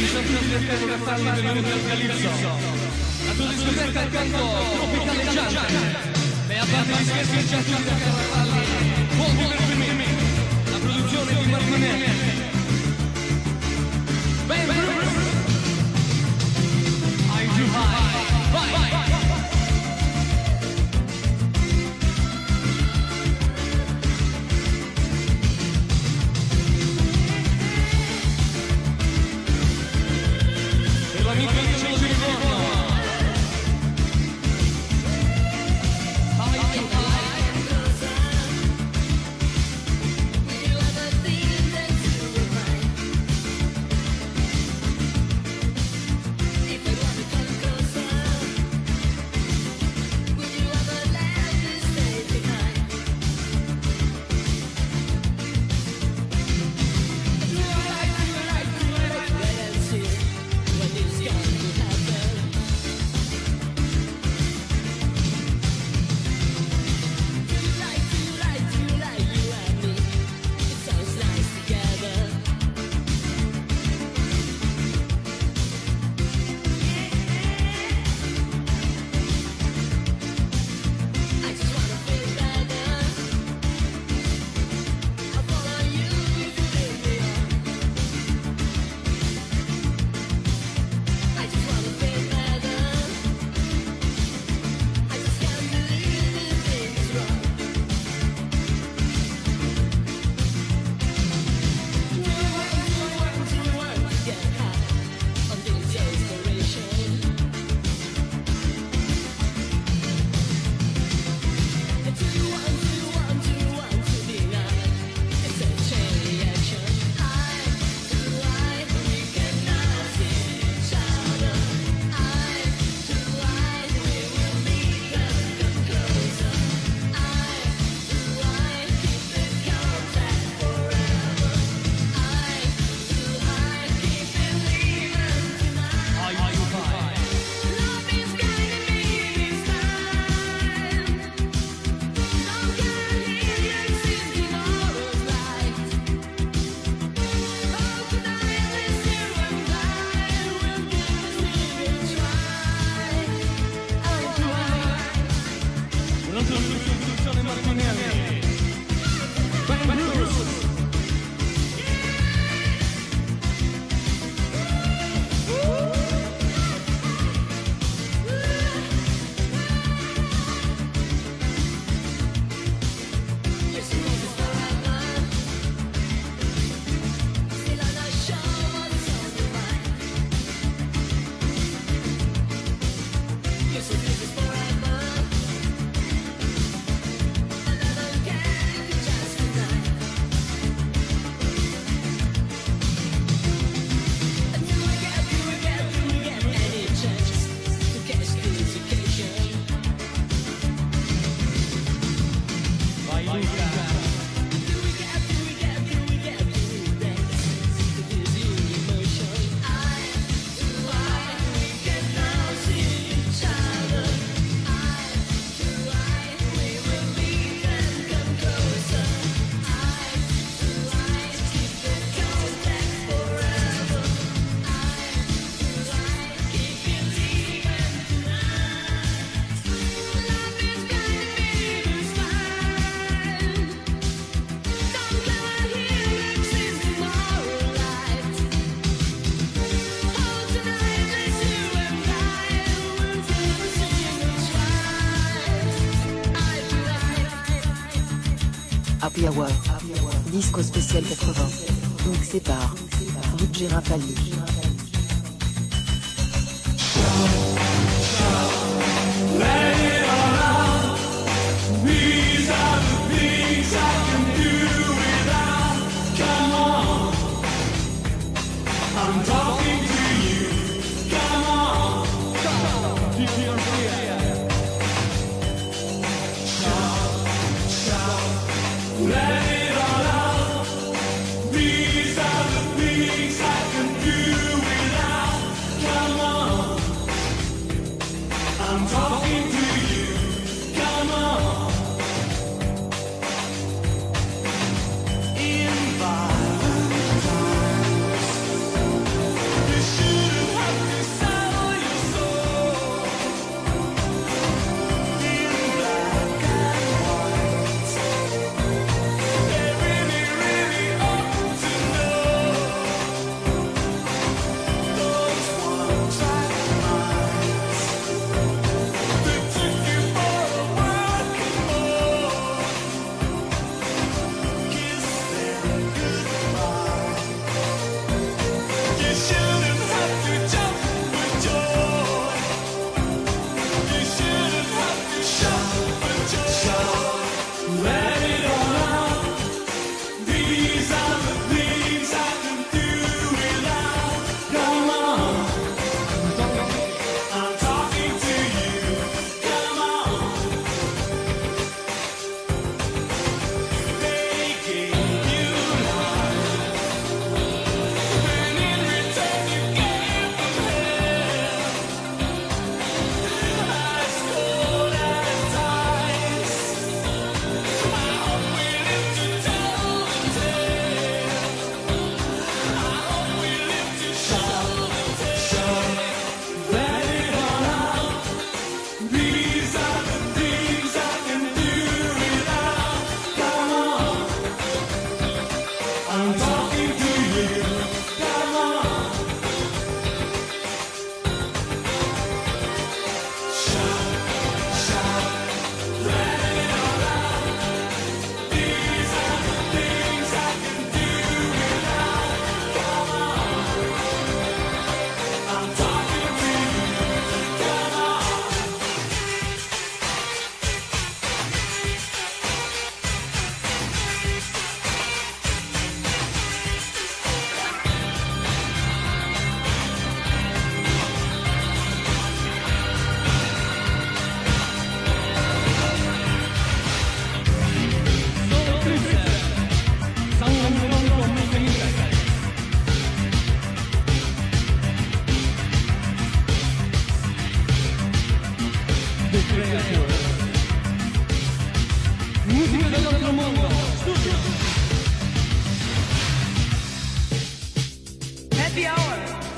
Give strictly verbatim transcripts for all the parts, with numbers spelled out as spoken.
divertente per farli benvenuti al Calypso. La tua discoteca al canto tropicaleggiante. E a parte gli scherzi e già tutti da cavalli. Buon divertimento. La produzione di Martinelli. Ben I'm too high. Vai, vai, vai. L'amico di cielo di ritorno. High to high. You are the thing that you remind. If you want to come closer, would you ever let me stay behind? Do I like, do I like, do I like, let's see. What is going to happen? Do you like, do you like, do you like you and me? It sounds nice together. I just wanna feel better. I'll follow you if you lead me on. I just wanna feel better. I just can't believe this thing is wrong. Do you want, do you want, do you want to get high on this inspiration? And do you want, do you want, do you want to be nice? It's a chain reaction. I, do I, we can now see each other. I, do I, we will meet and come closer. I, do I, keep the contact forever. I, do I, keep believing tonight. Are you high? Love is guiding me this time. Don't get here since tomorrow's light. Oh, tonight let's do and fly. We'll give this thing a try. I do I. Un'altra produzione Martinelli. Bang Blues. Yes, it was forever. Still I'm not sure what's on your mind. Yes, it was forever. And I don't care if you just deny. And do I get, do I get, do we get any chance to catch this occasion? Vai Luca. Do we get, do we get, do we get, do we dance to this new emotion? I, do I, we can now see each other. I, do I, we will meet and come closer. I, do I, keep the contact forever. I, do I, keep believing tonight. Love is guiding me this time. Don't come here since tomorrow light. Oh, tonight let's do and fly. We'll do the same and try. I do I. Happy Hour, disco spécial quatre-vingts, mixé par Luigi Rafali. Let it all out. These are the things I can do without. Come on. I'm talking to you. Come on. Keep your fear. Shout, shout. Let it all out. These are the things I can do de creación. Música del otro mundo. Happy hour.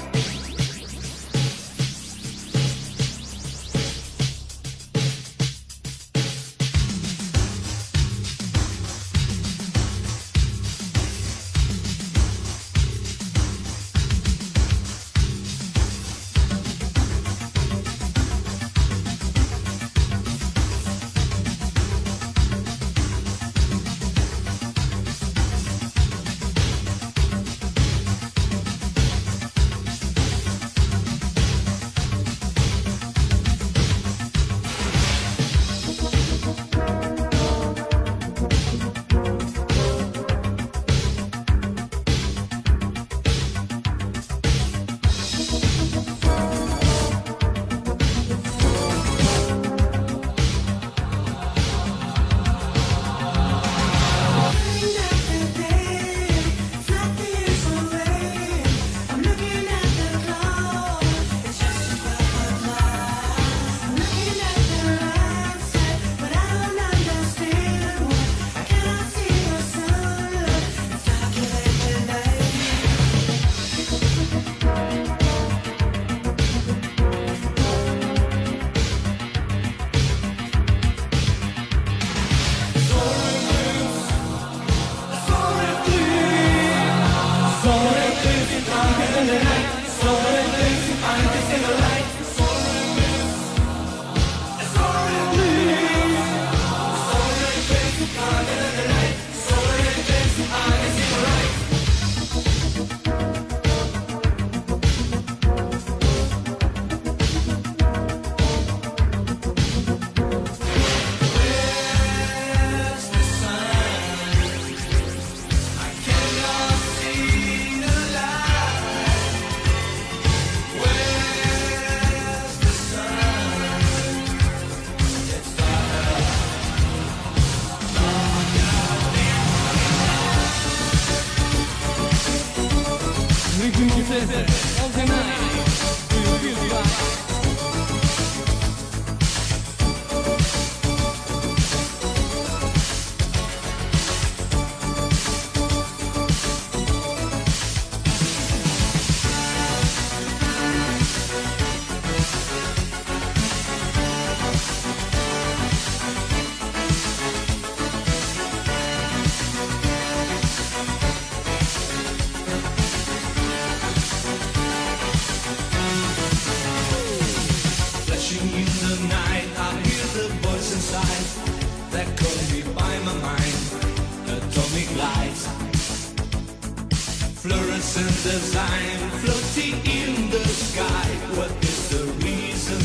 Design floating in the sky. What is the reason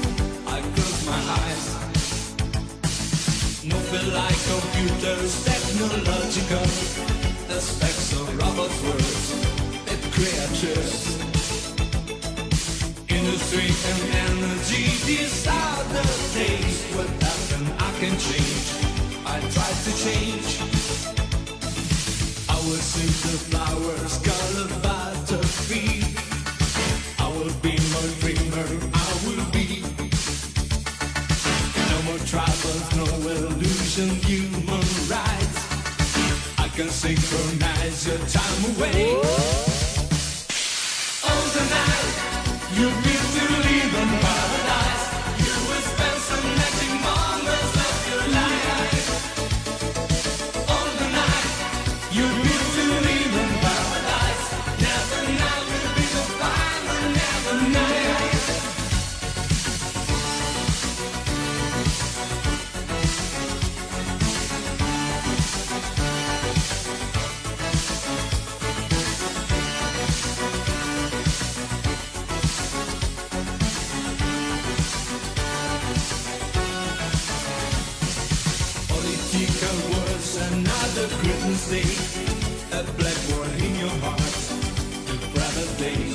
I close my eyes? No feel like computers, technological. The specs of robot words, that creatures. Industry and energy, these are the days. What happened? I can change. I try to change. I will see the flowers, color butterfree. I will be my dreamer, I will be. No more troubles, no illusion, human rights. I can synchronize your time away. All the night, you'll be to live in paradise. You will spend some magic moments of your life. All the night, you'll be to live in paradise. Never night will be the final, never night. Political words, another great mistake. A blackboard in your heart, the brighter days.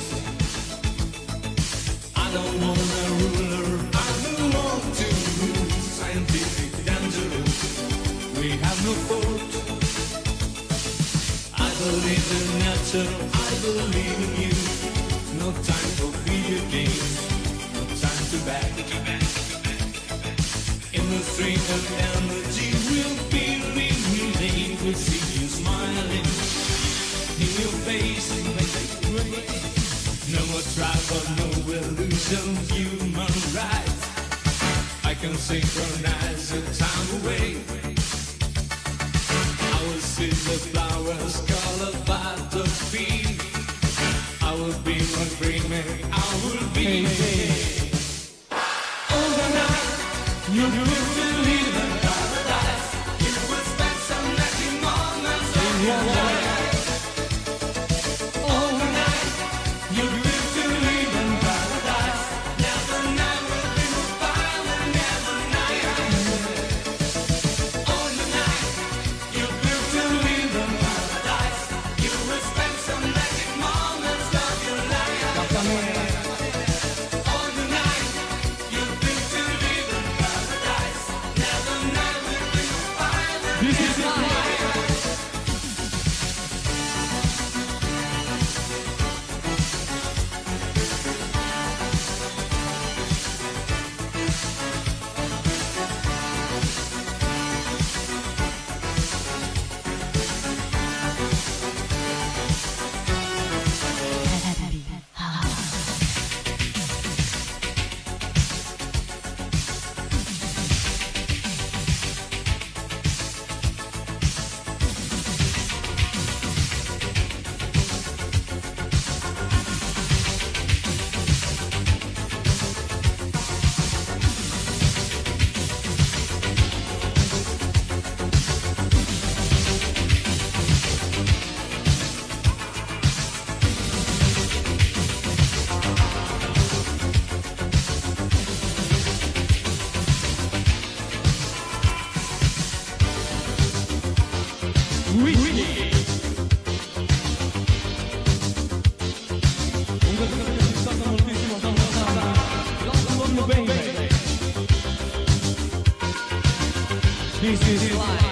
I don't want a ruler, I don't want to rule. Scientific, dangerous, we have no fault. I believe in nature, I believe in you. No time for video games, no time to back. and energy will be relayed. We see you smiling in your face and make it great. No more trouble, no illusion, human rights. I can synchronize the time away. I will see the flowers colored by the bee. I will be one dreaming, I will be hey. All the night, you will believe in paradise. You will spend some lucky moments in your life. All the night, you will believe in paradise. Never, never be more fire, never night. All the night, you will believe in paradise. You will spend some lucky moments of your life. All the night, you will believe in paradise. Never, never be more fire, This is never night. This is life.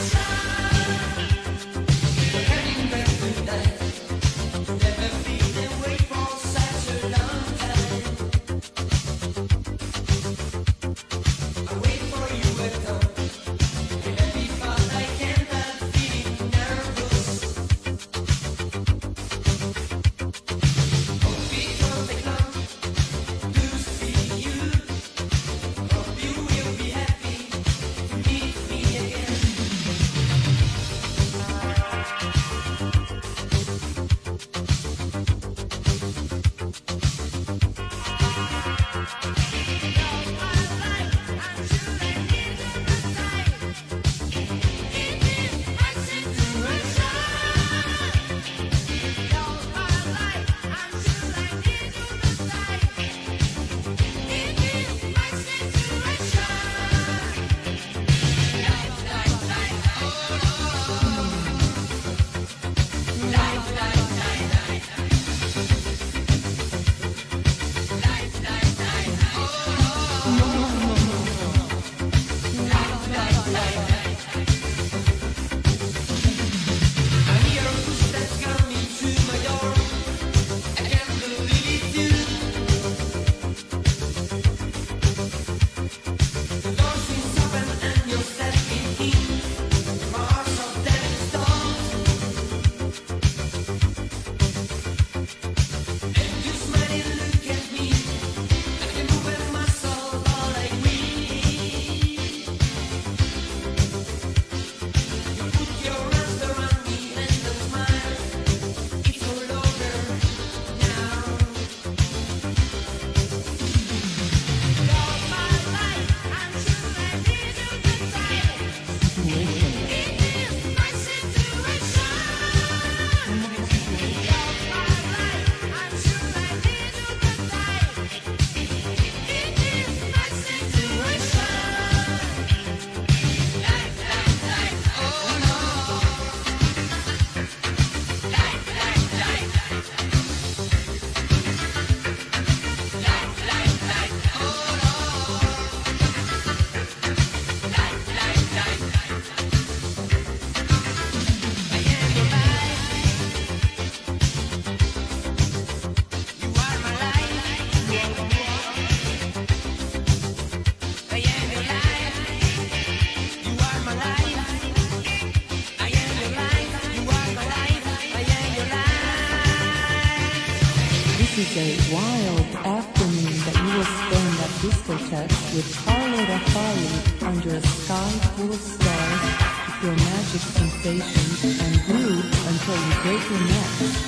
Never feel is a wild afternoon that you will spend at discotheque with Carlotta Fari under a sky full of stars to feel magic sensations and groove until you break your neck.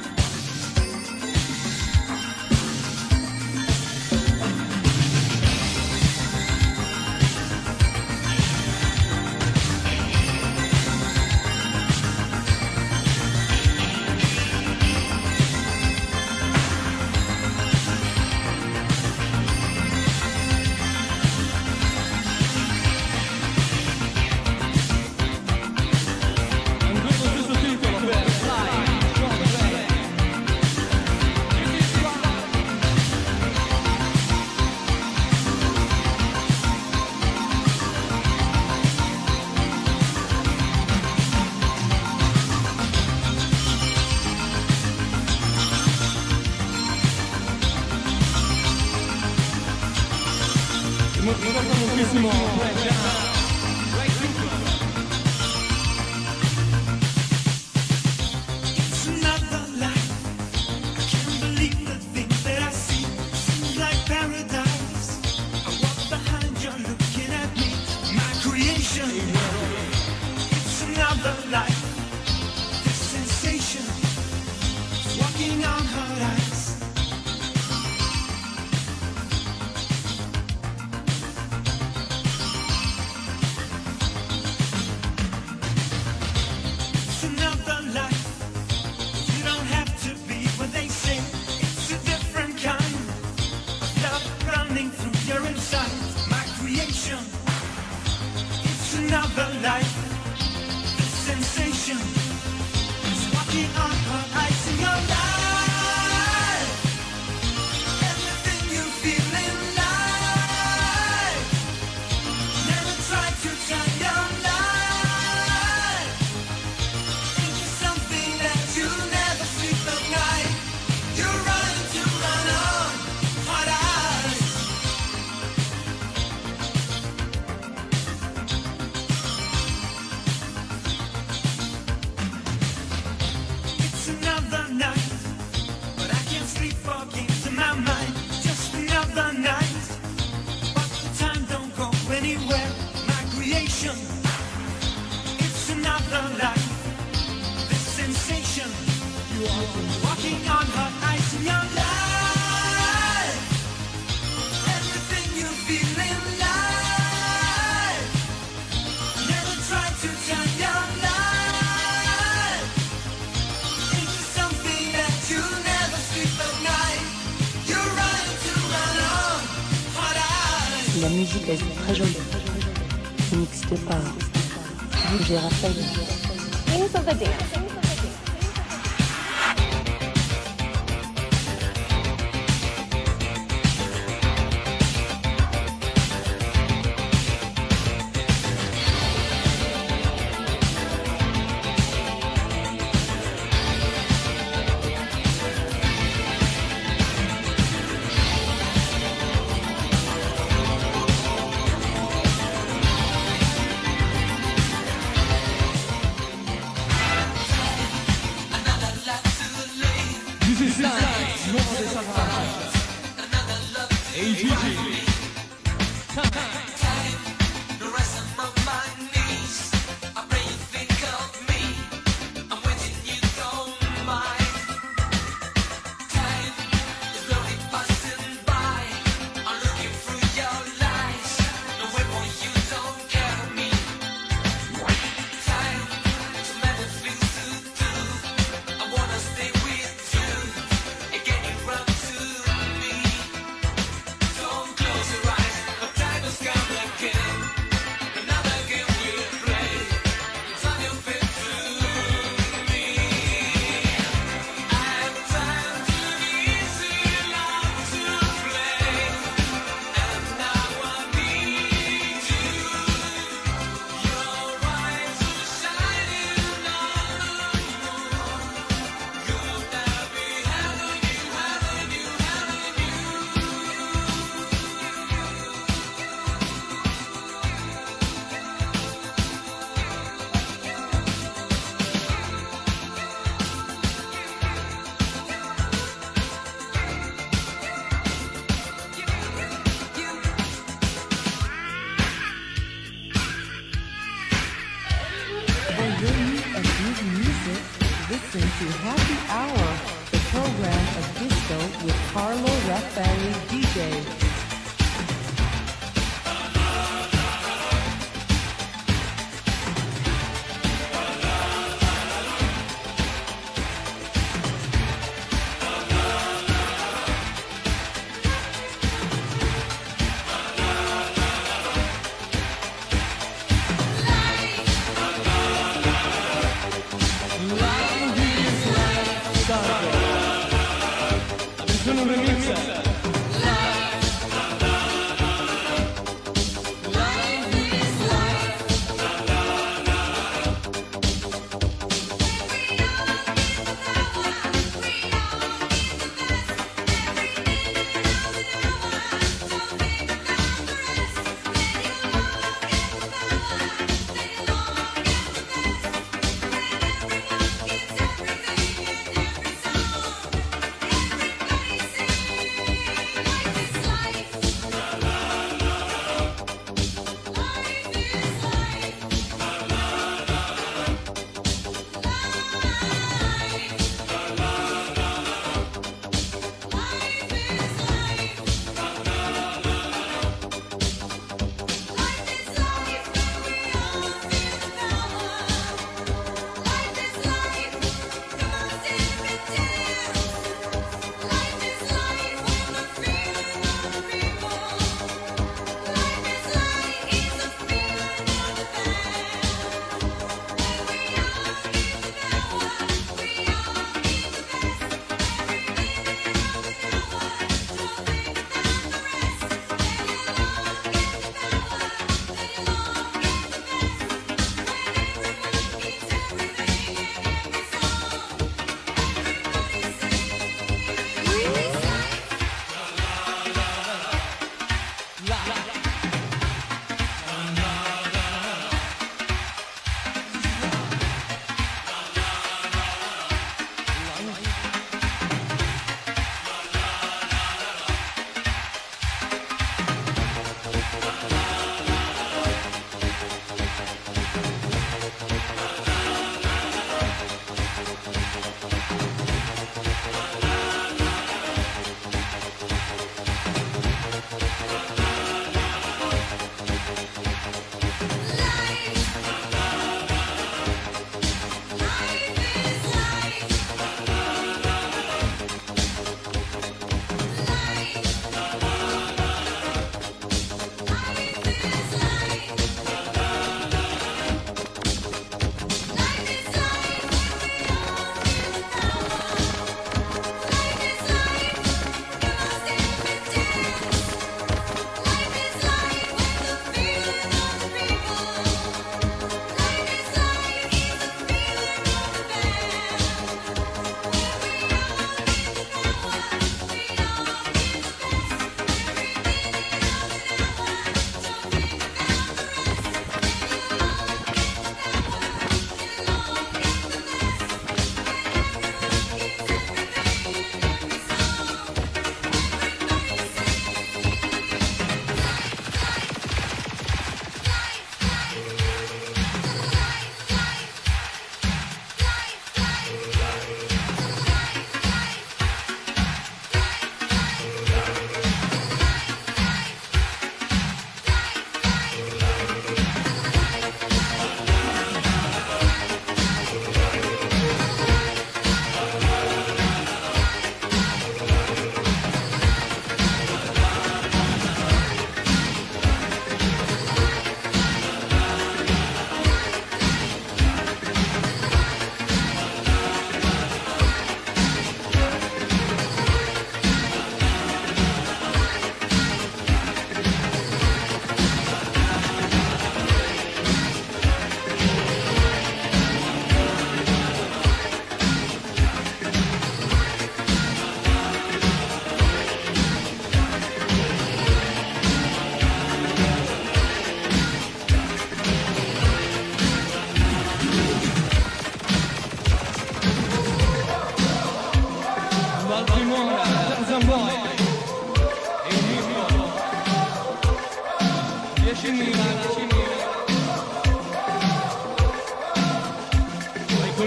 La musique est très jolie, mixée par D J Raphaël. Kings of the Dance. good music, listen to Happy Hour, the program of disco with Carlo Raffaelli D J. Sono un remix.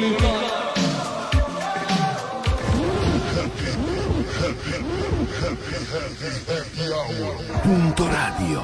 Punto radio.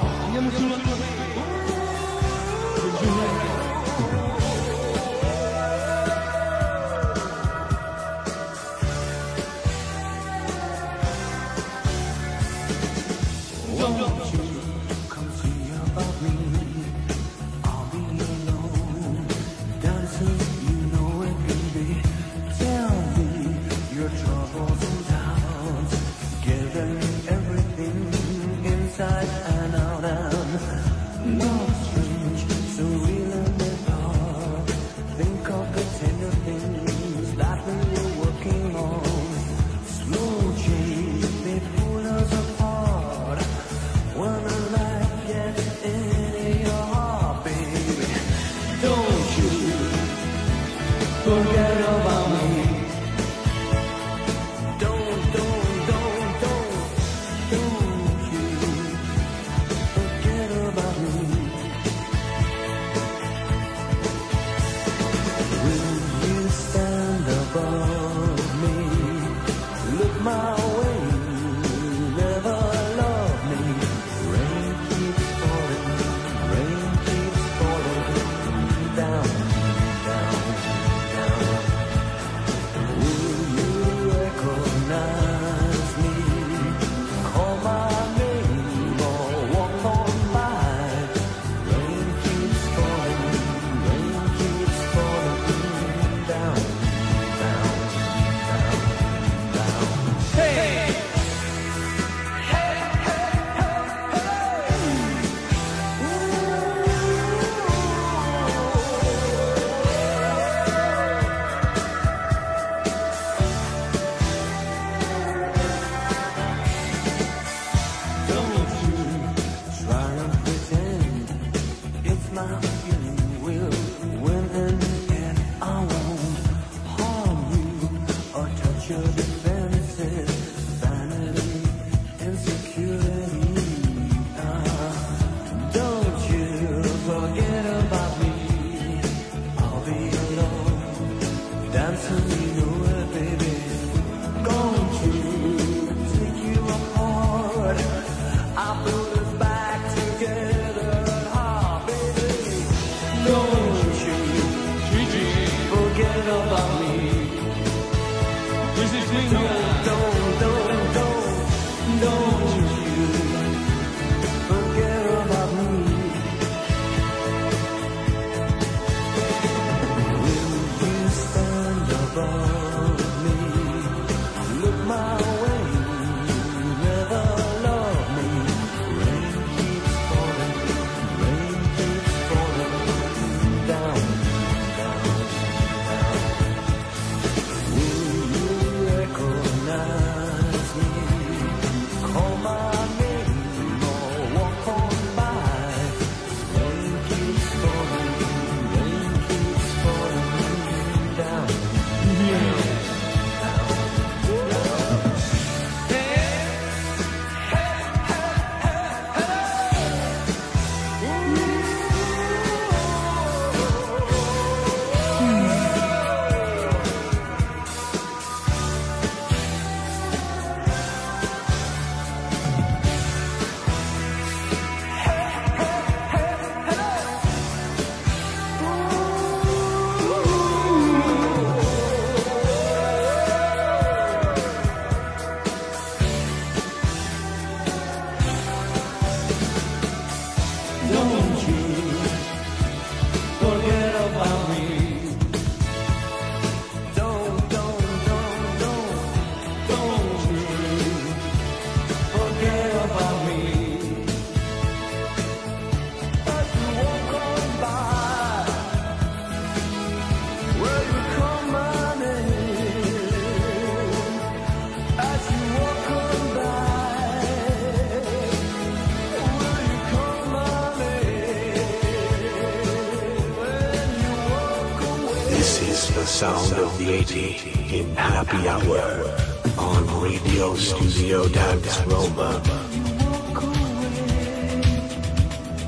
Sound of the eighties in Happy Hour on Radio Studio Dance Roma.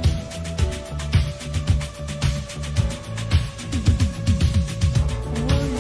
Will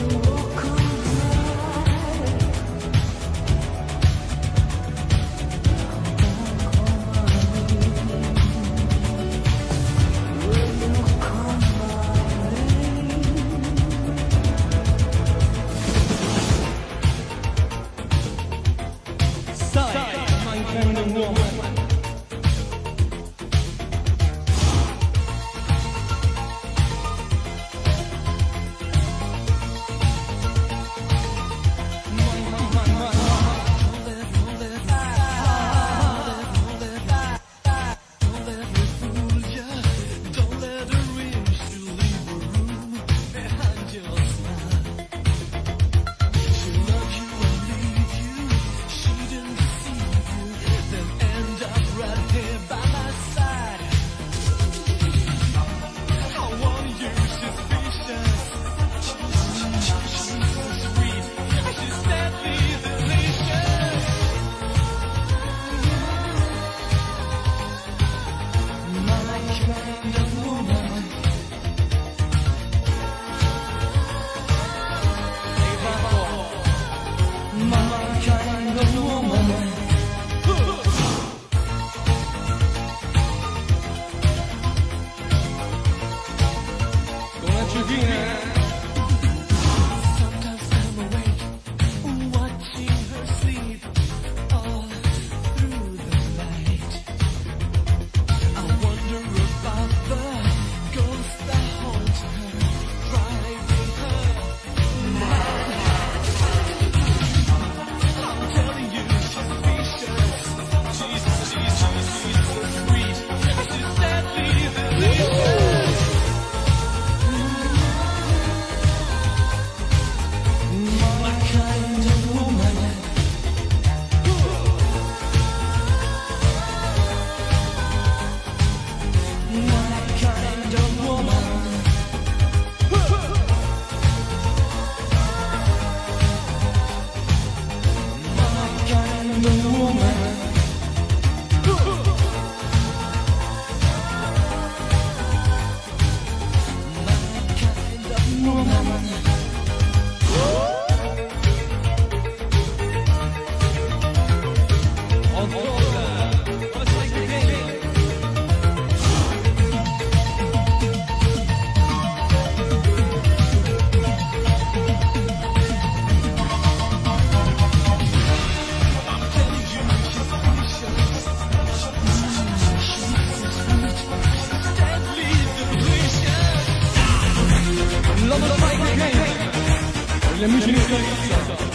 gli amici di Stalizia.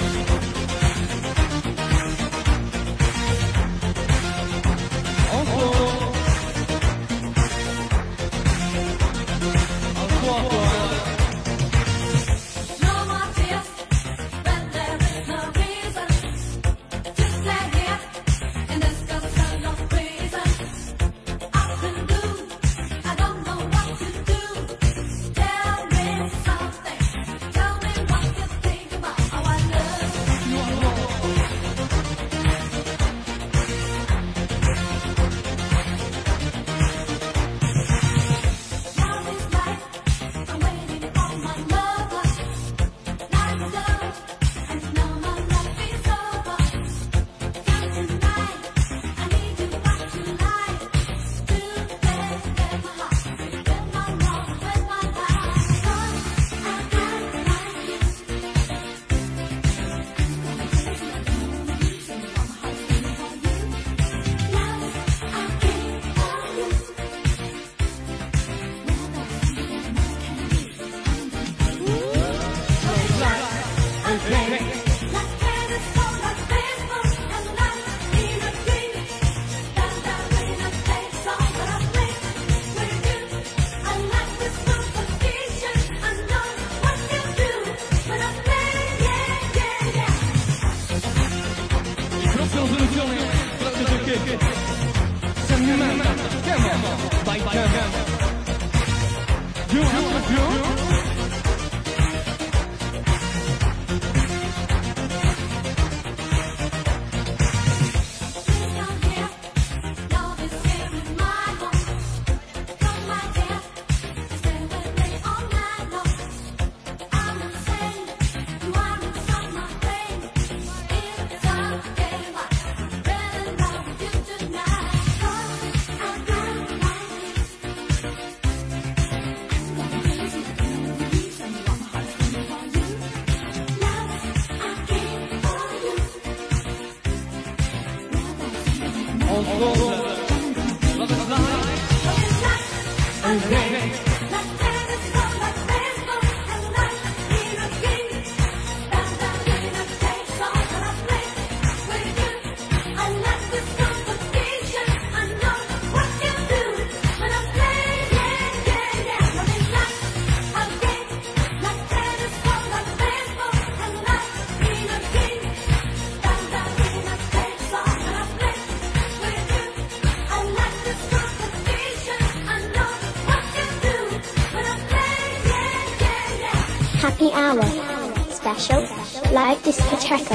Happy Hour Special Live Discoteca.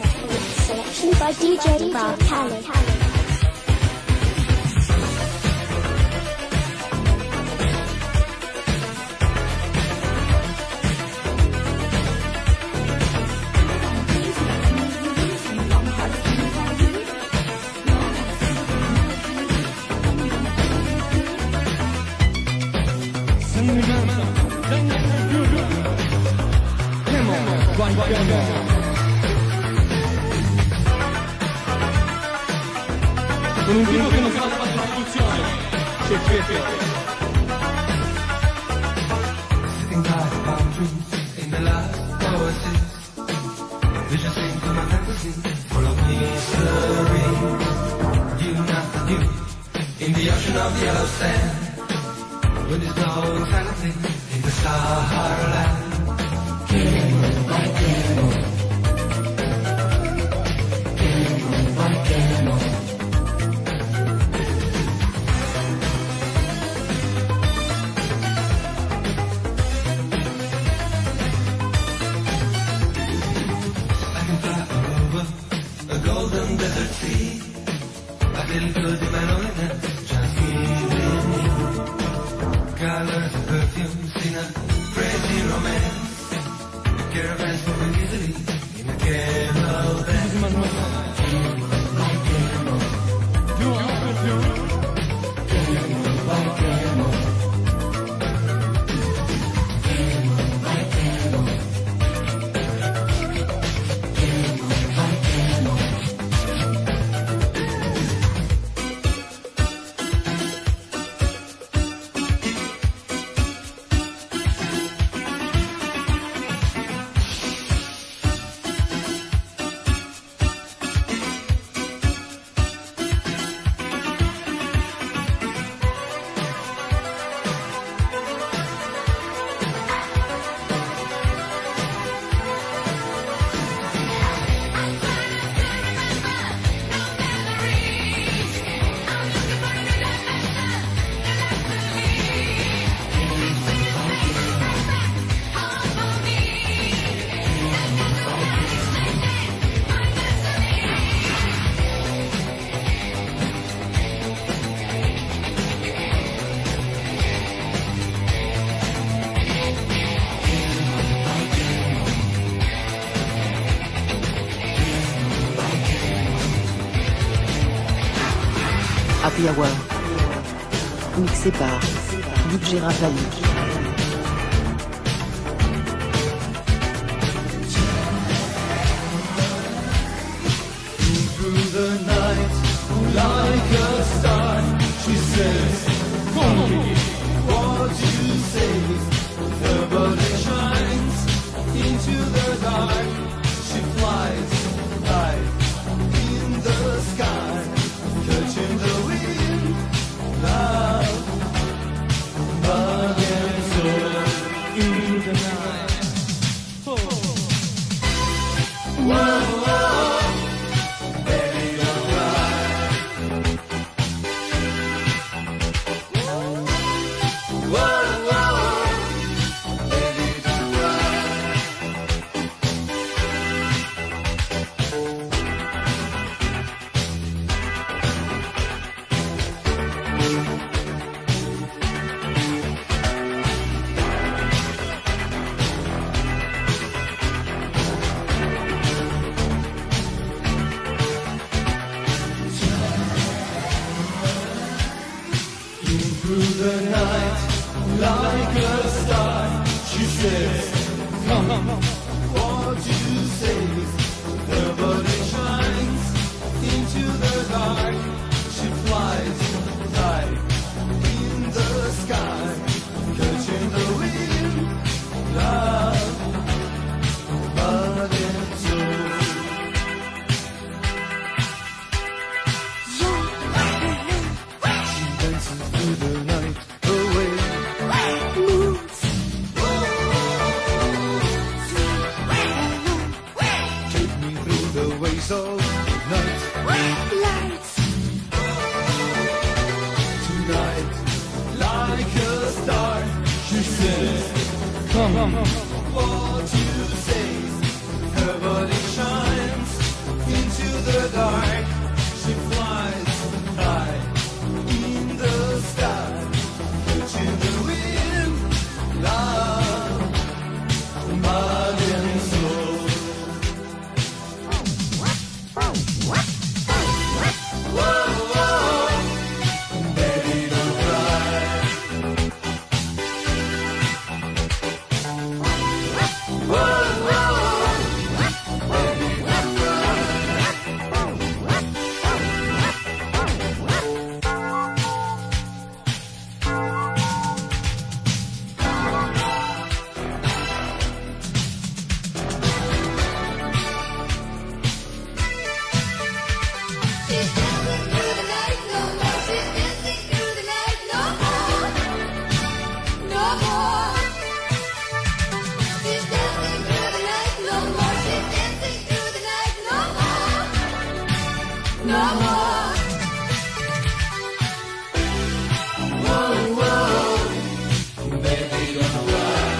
Selection by D J Bar Cali. Con un tipo che non sa fare la funzione. C'è Pietro. Sitting by the palm trees in the last oasis, visions sing to my fantasy, full of mystery. You, not you, in the ocean of yellow sand, wind is blowing silently in the Sahara land. Camel by camel, camel by camel. Golden desert sea, a little good Emmanuel, just feeling me. Colors and perfumes in a crazy romance. The caravans moving easily in a camel van. Camel by camel, camel by camel, camel by camel. Happy Hour. Mixé par D J Rafali. Through the night, like a star, she says, what you say, her body shines into the dark, she flies high in the sky, catching the wind, love, body and soul, into the night. Whoa, whoa. Through the night, like a star, she says, come, what you say, her body shines into the dark, she flies high in the sky, catching the wind, love, body and soul. She dances through the night away. Moves. Take me through the ways of night. Lights. Tonight, like a star, she says, come, what you say, her body shines into the dark, she flies high in the sky, catching the wind, love, body and soul. Whoa, whoa, baby, don't cry. Whoa, whoa, baby, don't cry. She's dancing through the night no more. She's dancing through the night no more. No more. She's dancing through the night no more. She's dancing through the night no more. No more. Whoa, whoa, baby, don't cry.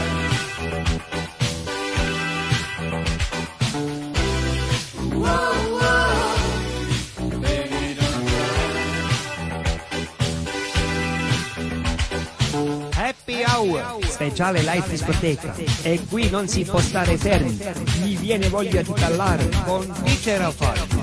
Whoa, whoa, baby, don't cry. Happy Hour, speciale live discoteca. E qui non si può stare fermi, mi viene voglia di ballare con D J Rafali.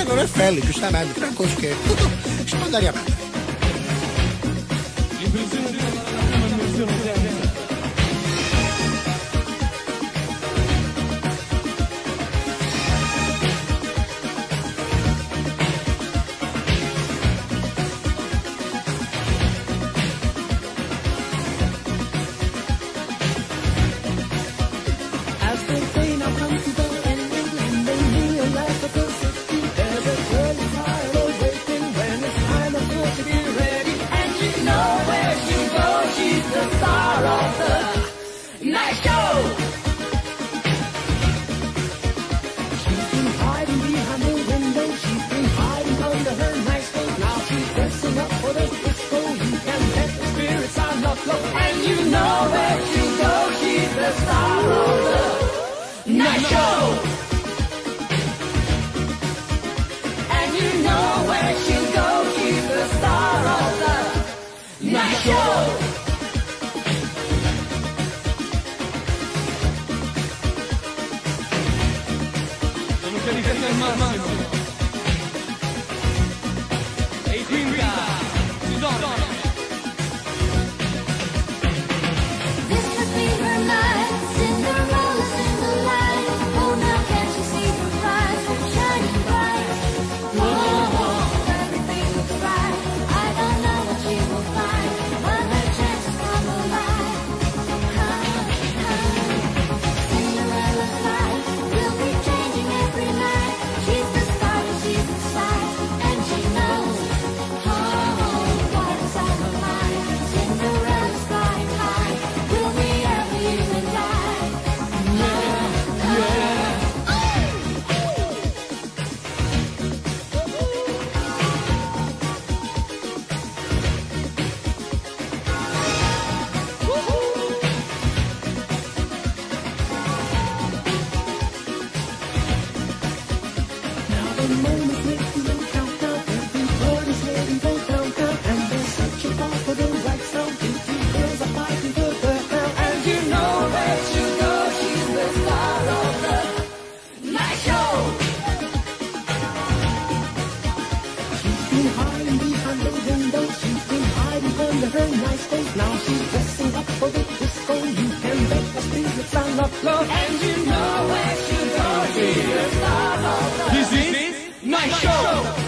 E non è Felli, giustamente, Franco Scherzo. Ci può andare a me. L'impressione di una prima immersione intensa. And you know where to go, she's the star of the night show. And you know where to go, she's the star of the night show. Sono caricati al massimo. E i quinta si dorme. And you know where to go, she's the star of the This is Night Show.